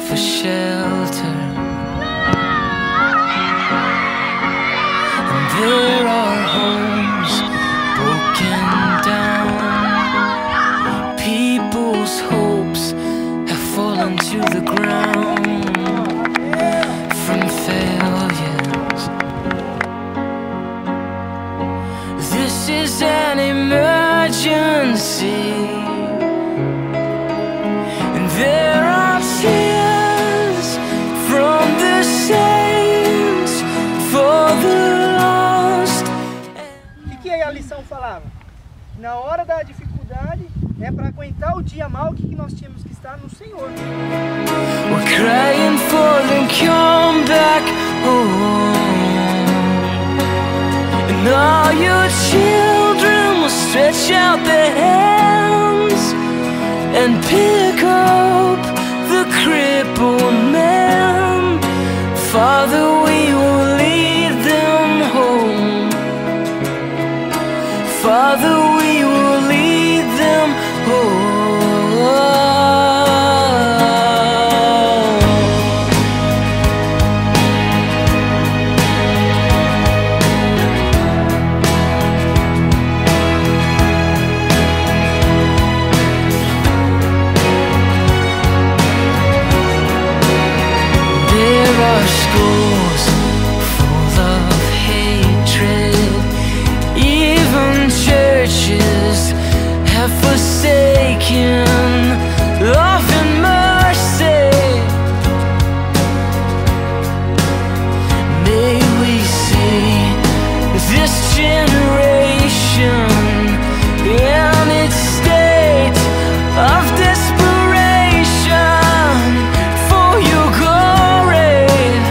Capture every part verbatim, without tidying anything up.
for shelter, and there are homes broken down. People's hopes have fallen to the ground from failures. This is an emergency, and there are tears from the saints for the lost. O que, que a lição falava? Na hora da dificuldade, é para aguentar o dia mal, que, que nós tínhamos que estar no Senhor. We're crying for them, come back home, and all your children will stretch out their hands and pick up the crippled man. Father, we will lead them home. Father, we will lead them home. There are schools full of hatred, even churches have forsaken love and mercy. May we see this generation in its state of desperation for your glory.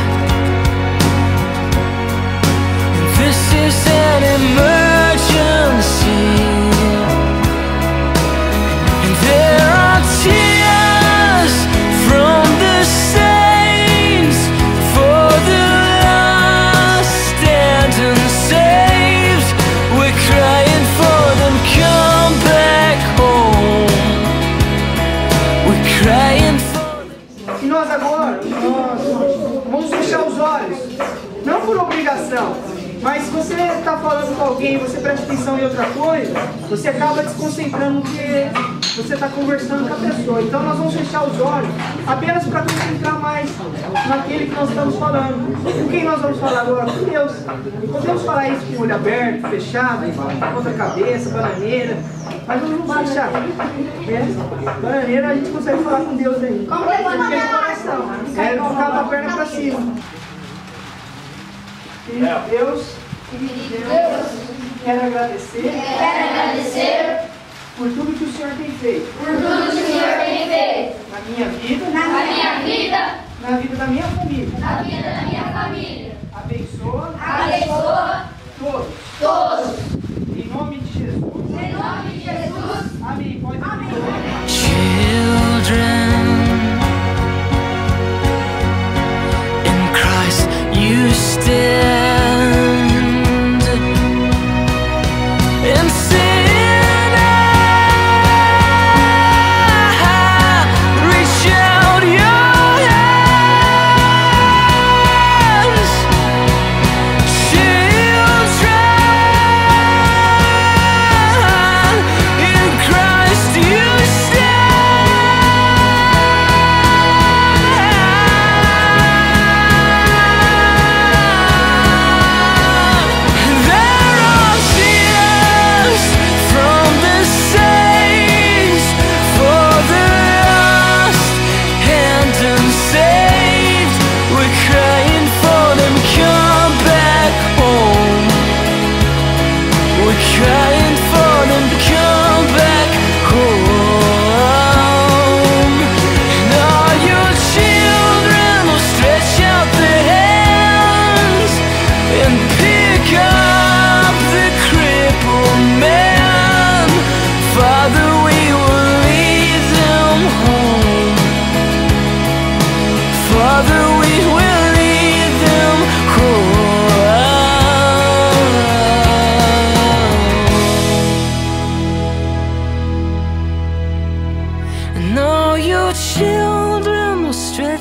This is an emergency, and there are tears from the saints for the lost and unsaved. We're crying for them, come back home. We're crying for E nós agora, nós vamos fechar os olhos, não por obrigação, mas se você está falando com alguém e você presta atenção em outra coisa, você acaba desconcentrando no que você está conversando com a pessoa. Então nós vamos fechar os olhos apenas para concentrar mais naquele que nós estamos falando. Com quem nós vamos falar agora? Com Deus. E podemos falar isso com o olho aberto, fechado, contra a cabeça, bananeira, mas nós vamos fechar. É? Bananeira a gente consegue falar com Deus aí. Porque é no coração. É ficar com a perna para cima. Querido Deus, Deus, quero agradecer, Quero agradecer por tudo que o Senhor tem feito por tudo que o Senhor tem feito na minha vida, na minha vida, na vida da minha família. na vida da minha família. Abençoa Abençoa todos, todos. em nome de Jesus. Em nome de Jesus. Amém. Pode children. In Christ you stand, and sin, reach out your hands. Children, in Christ you stand.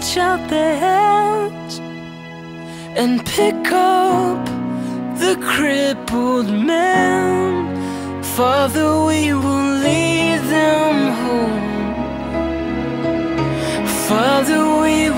stretch out their hands and pick up the crippled man. Father, we will lead them home. Father, we